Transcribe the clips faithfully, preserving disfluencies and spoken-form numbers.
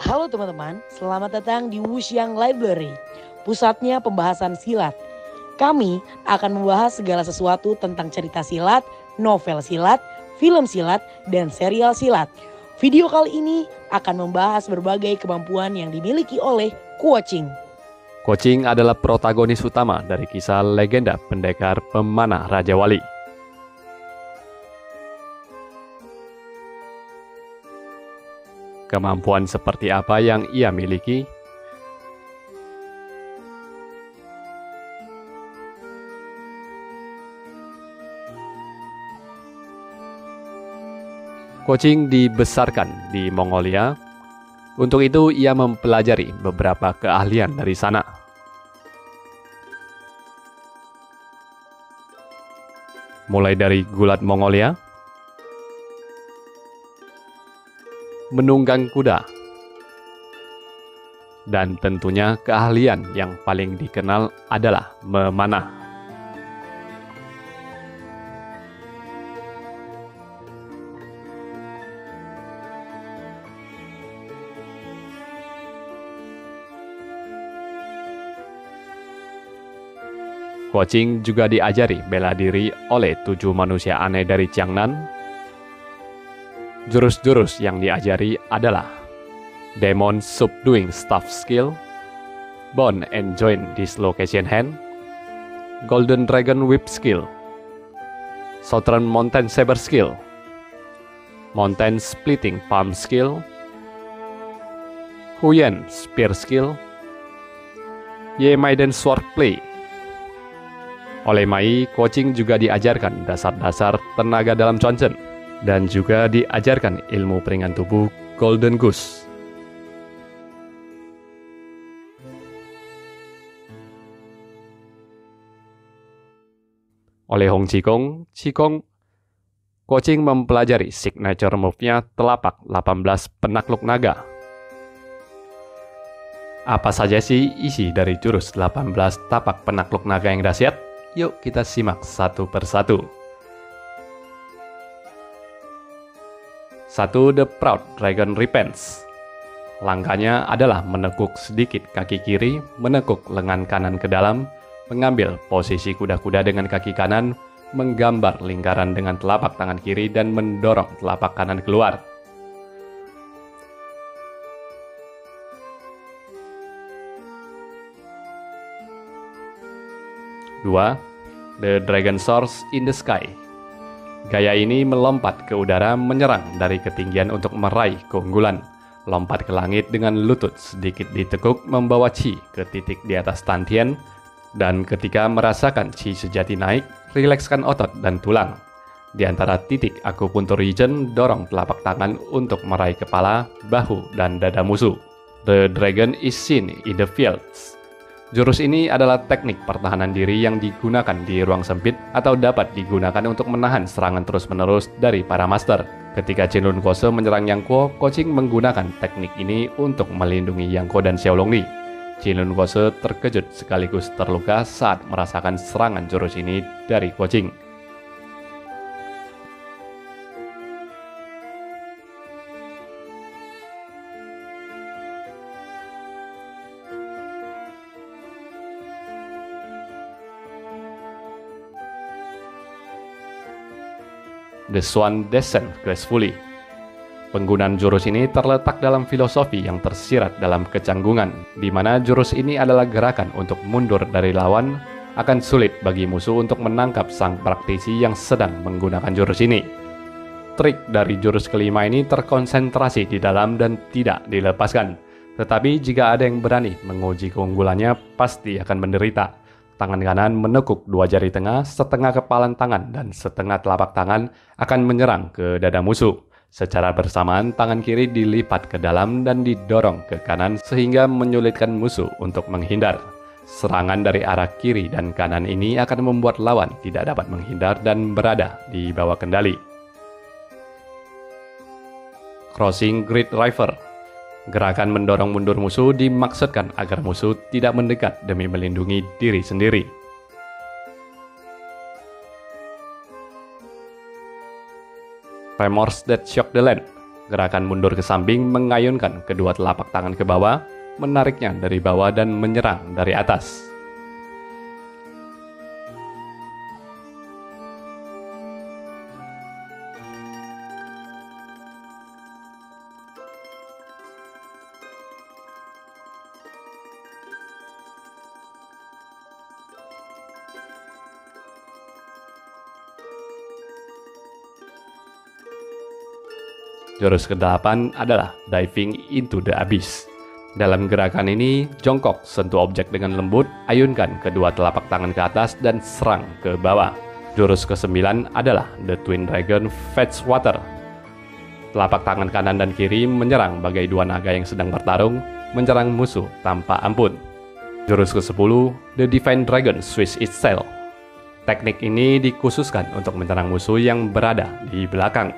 Halo teman-teman, selamat datang di Wuxiang Library, pusatnya pembahasan silat. Kami akan membahas segala sesuatu tentang cerita silat, novel silat, film silat, dan serial silat. Video kali ini akan membahas berbagai kemampuan yang dimiliki oleh Kuo Qing. Kuo Qing adalah protagonis utama dari kisah legenda pendekar pemanah Raja Wali. Kemampuan seperti apa yang ia miliki? Kuo Qing dibesarkan di Mongolia. Untuk itu ia mempelajari beberapa keahlian dari sana. Mulai dari gulat Mongolia, menunggang kuda, dan tentunya keahlian yang paling dikenal adalah memanah. Kuo Qing juga diajari bela diri oleh tujuh manusia aneh dari Jiangnan. Jurus-jurus yang diajari adalah Demon Subduing Staff Skill, Bone and Joint Dislocation Hand, Golden Dragon Whip Skill, Southern Mountain Saber Skill, Mountain Splitting Palm Skill, Huyen Spear Skill, Ye Maiden Sword Play. Oleh Mai, Kuo Qing juga diajarkan dasar-dasar tenaga dalam Chuanchen dan juga diajarkan ilmu peringan tubuh Golden Goose. Oleh Hong Qigong, Qigong, Kuo Qing mempelajari signature move-nya telapak delapan belas penakluk naga. Apa saja sih isi dari jurus delapan belas tapak penakluk naga yang dahsyat? Yuk kita simak satu persatu. Satu, The Proud Dragon Repents. Langkahnya adalah menekuk sedikit kaki kiri, menekuk lengan kanan ke dalam, mengambil posisi kuda-kuda dengan kaki kanan, menggambar lingkaran dengan telapak tangan kiri, dan mendorong telapak kanan keluar. Dua, The Dragon Soars in the Sky. Gaya ini melompat ke udara menyerang dari ketinggian untuk meraih keunggulan. Lompat ke langit dengan lutut sedikit ditekuk membawa Qi ke titik di atas Tantien. Dan ketika merasakan Qi sejati naik, rilekskan otot dan tulang. Di antara titik akupuntur region, dorong telapak tangan untuk meraih kepala, bahu, dan dada musuh. The Dragon is seen in the fields. Jurus ini adalah teknik pertahanan diri yang digunakan di ruang sempit atau dapat digunakan untuk menahan serangan terus-menerus dari para master. Ketika Qin Lun Kuose menyerang Yang Kuo, Kuo Qing menggunakan teknik ini untuk melindungi Yang Kuo dan Xiaolong Li. Qin Lun Kuose terkejut sekaligus terluka saat merasakan serangan jurus ini dari Kuo Qing. The Swan Descent Gracefully. Penggunaan jurus ini terletak dalam filosofi yang tersirat dalam kecanggungan, di mana jurus ini adalah gerakan untuk mundur dari lawan. Akan sulit bagi musuh untuk menangkap sang praktisi yang sedang menggunakan jurus ini. Trik dari jurus kelima ini terkonsentrasi di dalam dan tidak dilepaskan. Tetapi jika ada yang berani menguji keunggulannya, pasti akan menderita. Tangan kanan menekuk dua jari tengah, setengah kepalan tangan, dan setengah telapak tangan akan menyerang ke dada musuh. Secara bersamaan, tangan kiri dilipat ke dalam dan didorong ke kanan sehingga menyulitkan musuh untuk menghindar. Serangan dari arah kiri dan kanan ini akan membuat lawan tidak dapat menghindar dan berada di bawah kendali. Crossing Grid River. Gerakan mendorong mundur musuh dimaksudkan agar musuh tidak mendekat demi melindungi diri sendiri. Tremors That Shock the Land. Gerakan mundur ke samping mengayunkan kedua telapak tangan ke bawah, menariknya dari bawah dan menyerang dari atas. Jurus kedelapan adalah diving into the abyss. Dalam gerakan ini, jongkok, sentuh objek dengan lembut, ayunkan kedua telapak tangan ke atas dan serang ke bawah. Jurus kesembilan adalah the Twin Dragon Fetch Water. Telapak tangan kanan dan kiri menyerang bagai dua naga yang sedang bertarung, menyerang musuh tanpa ampun. Jurus kesepuluh, the Divine Dragon Swish Itself. Teknik ini dikhususkan untuk menyerang musuh yang berada di belakang.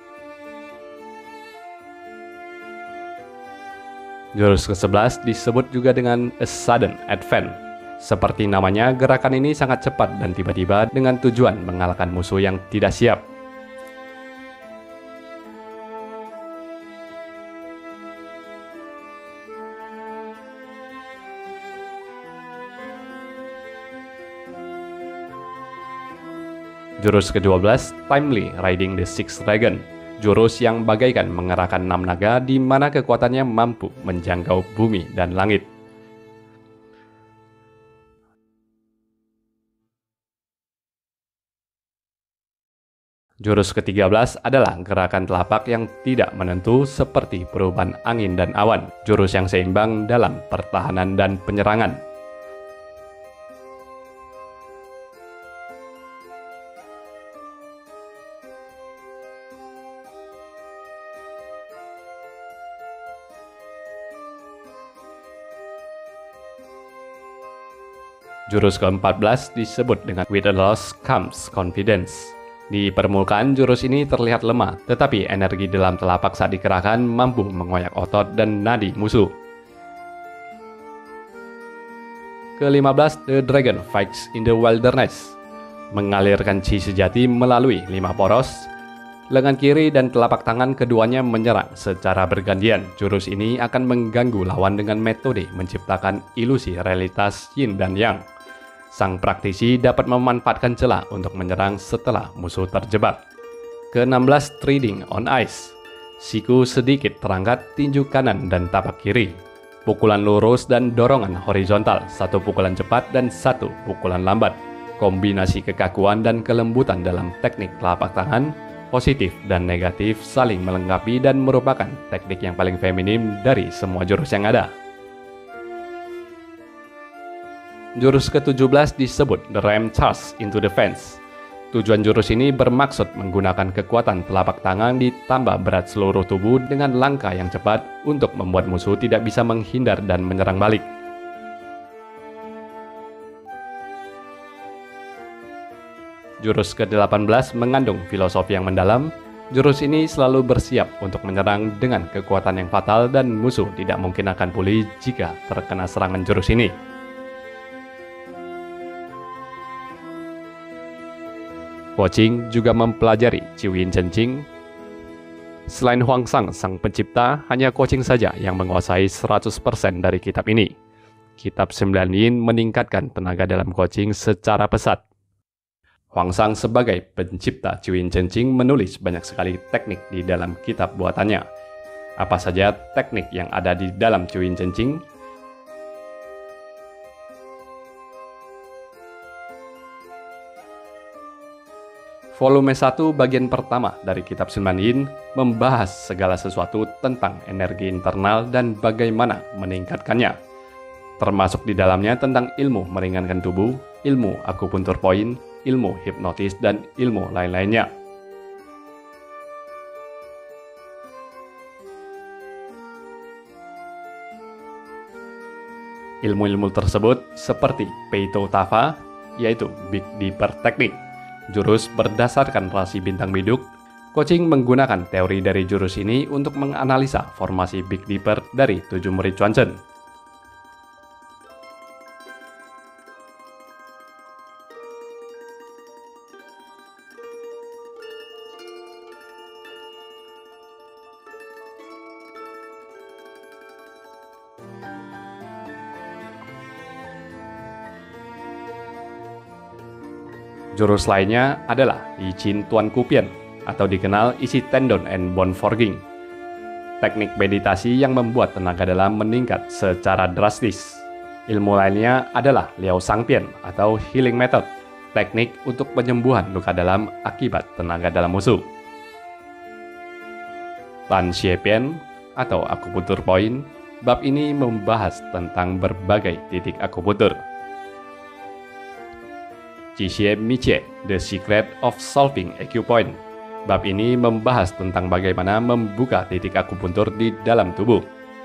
Jurus kesebelas disebut juga dengan a sudden advance. Seperti namanya, gerakan ini sangat cepat dan tiba-tiba dengan tujuan mengalahkan musuh yang tidak siap. Jurus kedua belas, Timely Riding the Sixth Dragon. Jurus yang bagaikan mengerahkan enam naga di mana kekuatannya mampu menjangkau bumi dan langit. Jurus ketiga belas adalah gerakan telapak yang tidak menentu seperti perubahan angin dan awan. Jurus yang seimbang dalam pertahanan dan penyerangan. Jurus keempat belas disebut dengan With a Loss Comes Confidence. Di permukaan jurus ini terlihat lemah, tetapi energi dalam telapak saat dikerahkan mampu mengoyak otot dan nadi musuh. Kelima belas, The Dragon Fights in the Wilderness. Mengalirkan chi sejati melalui lima poros, lengan kiri dan telapak tangan keduanya menyerang secara bergantian. Jurus ini akan mengganggu lawan dengan metode menciptakan ilusi realitas yin dan yang. Sang praktisi dapat memanfaatkan celah untuk menyerang setelah musuh terjebak. Keenam belas, Treading on Ice. Siku sedikit terangkat, tinju kanan dan tapak kiri. Pukulan lurus dan dorongan horizontal, satu pukulan cepat dan satu pukulan lambat. Kombinasi kekakuan dan kelembutan dalam teknik telapak tangan, positif dan negatif saling melengkapi dan merupakan teknik yang paling feminim dari semua jurus yang ada. Jurus ke tujuh belas disebut The Ram Charge into the Fence. Tujuan jurus ini bermaksud menggunakan kekuatan telapak tangan ditambah berat seluruh tubuh dengan langkah yang cepat untuk membuat musuh tidak bisa menghindar dan menyerang balik. Jurus ke delapan belas mengandung filosofi yang mendalam. Jurus ini selalu bersiap untuk menyerang dengan kekuatan yang fatal dan musuh tidak mungkin akan pulih jika terkena serangan jurus ini. Kuo Qing juga mempelajari Ciwin Chengqing. Selain Huangsang, sang pencipta, hanya Kuo Qing saja yang menguasai seratus persen dari kitab ini. Kitab Sembilan Yin meningkatkan tenaga dalam Kuo Qing secara pesat. Huangsang sebagai pencipta Ciwin Chengqing menulis banyak sekali teknik di dalam kitab buatannya. Apa saja teknik yang ada di dalam Ciwin Chengqing? Volume satu bagian pertama dari kitab Sembilan Yin membahas segala sesuatu tentang energi internal dan bagaimana meningkatkannya. Termasuk di dalamnya tentang ilmu meringankan tubuh, ilmu akupuntur point, ilmu hipnotis, dan ilmu lain-lainnya. Ilmu-ilmu tersebut seperti Peito Tafa, yaitu Big Dipper Technique, jurus berdasarkan rasi bintang biduk. Kuo Qing menggunakan teori dari jurus ini untuk menganalisa formasi Big Dipper dari tujuh murid Chuanchen. Jurus lainnya adalah Yichin Tuan Kupian atau dikenal isi tendon and bone forging. Teknik meditasi yang membuat tenaga dalam meningkat secara drastis. Ilmu lainnya adalah Liao Sangpian atau healing method, teknik untuk penyembuhan luka dalam akibat tenaga dalam musuh. Tan Xie Pian atau akupunktur point, bab ini membahas tentang berbagai titik akupunktur. Jixie Miche, The Secret of Solving Acupoint. Bab ini membahas tentang bagaimana membuka titik akupuntur di dalam tubuh.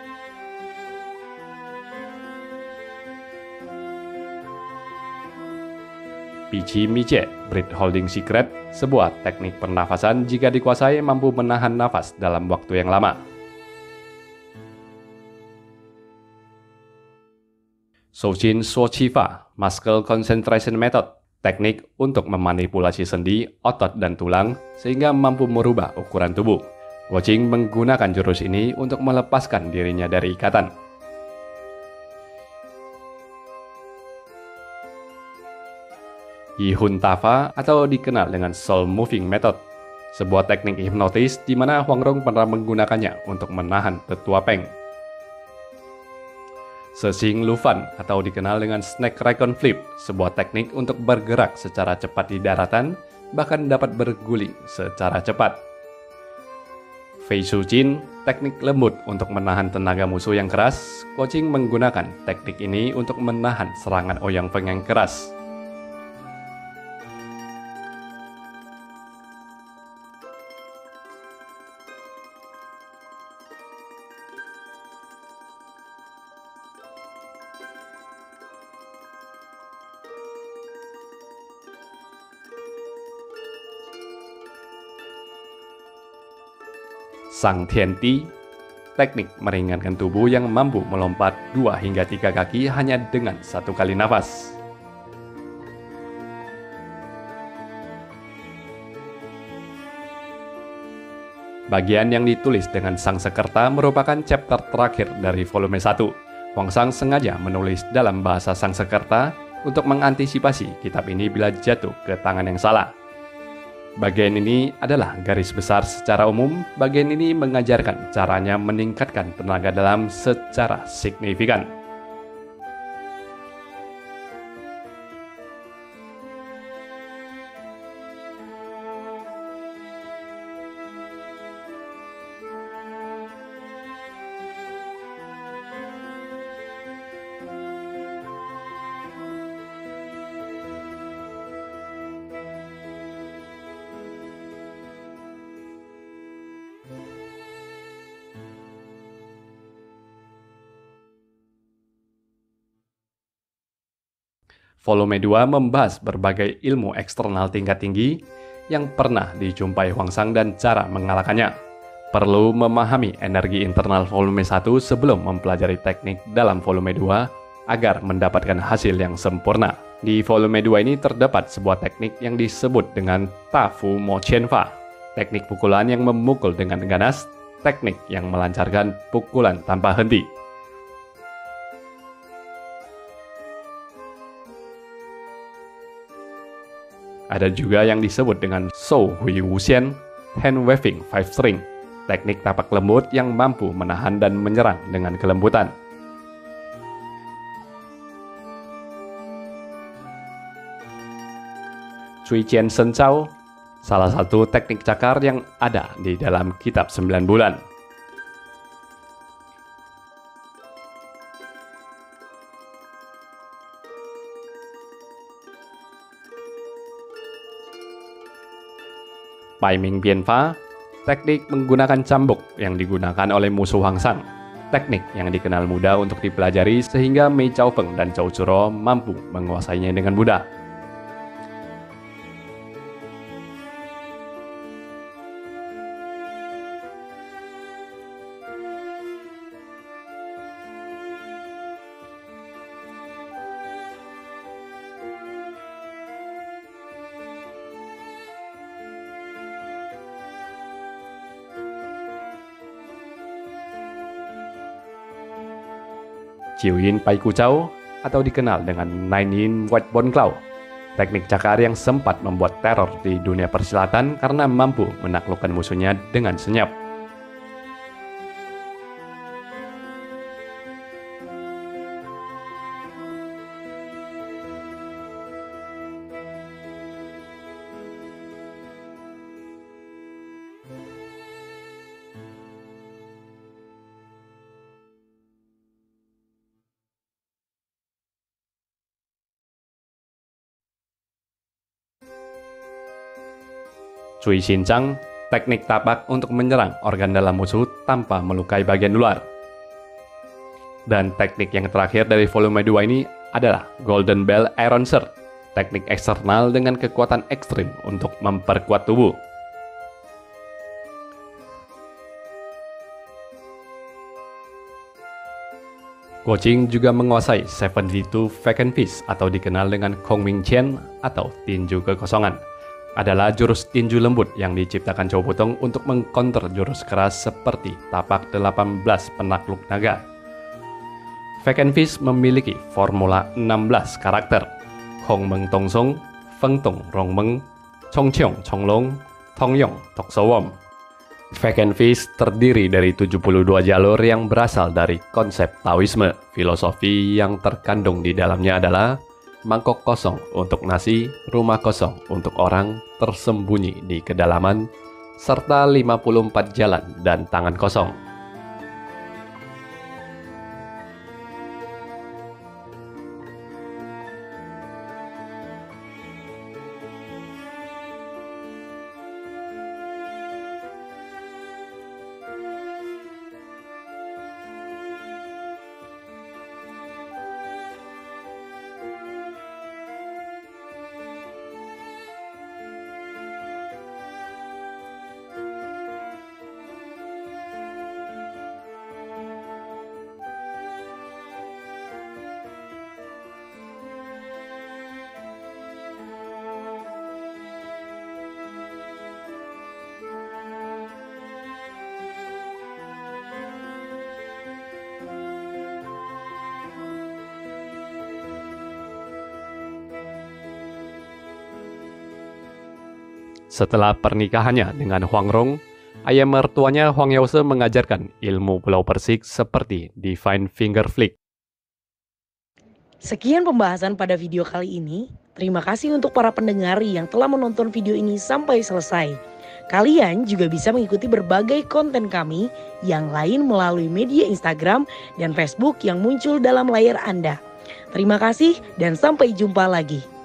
Pichi Miche, Breath Holding Secret, sebuah teknik pernafasan jika dikuasai mampu menahan nafas dalam waktu yang lama. Shouchin Shuoqifa, Muscle Concentration Method, teknik untuk memanipulasi sendi, otot, dan tulang sehingga mampu merubah ukuran tubuh. Guoqing menggunakan jurus ini untuk melepaskan dirinya dari ikatan. Yihun Tafa atau dikenal dengan Soul Moving Method, sebuah teknik hipnotis di mana Huang Rong pernah menggunakannya untuk menahan tetua Peng. Sexing Lufan atau dikenal dengan Snake Recon Flip, sebuah teknik untuk bergerak secara cepat di daratan, bahkan dapat berguling secara cepat. Fei Shu Jin, teknik lembut untuk menahan tenaga musuh yang keras. Guoqing menggunakan teknik ini untuk menahan serangan Ouyang Feng yang keras. Sang Tian Ti, teknik meringankan tubuh yang mampu melompat dua hingga tiga kaki hanya dengan satu kali nafas. Bagian yang ditulis dengan Sang Sekerta merupakan chapter terakhir dari volume satu. Huang Sang sengaja menulis dalam bahasa Sang Sekerta untuk mengantisipasi kitab ini bila jatuh ke tangan yang salah. Bagian ini adalah garis besar secara umum. Bagian ini mengajarkan caranya meningkatkan tenaga dalam secara signifikan. Volume dua membahas berbagai ilmu eksternal tingkat tinggi yang pernah dijumpai Huang Sang dan cara mengalahkannya. Perlu memahami energi internal volume satu sebelum mempelajari teknik dalam volume dua agar mendapatkan hasil yang sempurna. Di volume dua ini terdapat sebuah teknik yang disebut dengan Ta Fu Mo Qian Fa, teknik pukulan yang memukul dengan ganas, teknik yang melancarkan pukulan tanpa henti. Ada juga yang disebut dengan Shou Hui Wuxian, Hand Waving Five String, teknik tapak lembut yang mampu menahan dan menyerang dengan kelembutan. Cui Qian Shen Cao, salah satu teknik cakar yang ada di dalam kitab sembilan bulan. Pai Ming Bian Fa, teknik menggunakan cambuk yang digunakan oleh musuh Huang Sang. Teknik yang dikenal mudah untuk dipelajari sehingga Mei Chao Feng dan Zhou Zuro mampu menguasainya dengan mudah. Jiu Yin Pai Ku Chao atau dikenal dengan Nine Yin White Bone Claw, Teknik cakar yang sempat membuat teror di dunia persilatan karena mampu menaklukkan musuhnya dengan senyap. Cui Shincang, teknik tapak untuk menyerang organ dalam musuh tanpa melukai bagian luar. Dan teknik yang terakhir dari volume dua ini adalah Golden Bell Iron Shirt, teknik eksternal dengan kekuatan ekstrim untuk memperkuat tubuh. Guo Qing juga menguasai tujuh puluh dua Vacant Fist atau dikenal dengan Kong Ming Qian atau tinju kekosongan. Adalah jurus tinju lembut yang diciptakan Chow Putong untuk mengkonter jurus keras seperti tapak delapan belas penakluk naga. Vacant Fist memiliki formula enam belas karakter: Hong Meng Tong Song, Feng Tong Rong Meng, Chong Cheong Chong Long, Tong Yong Tok So Wom. Vacant Fist terdiri dari tujuh puluh dua jalur yang berasal dari konsep Taoisme. Filosofi yang terkandung di dalamnya adalah mangkok kosong untuk nasi, rumah kosong untuk orang, tersembunyi di kedalaman, serta lima puluh empat jalan dan tangan kosong. Setelah pernikahannya dengan Huang Rong, ayah mertuanya Huang Yause mengajarkan ilmu Pulau Persik seperti Divine Finger Flick. Sekian pembahasan pada video kali ini. Terima kasih untuk para pendengar yang telah menonton video ini sampai selesai. Kalian juga bisa mengikuti berbagai konten kami yang lain melalui media Instagram dan Facebook yang muncul dalam layar Anda. Terima kasih dan sampai jumpa lagi.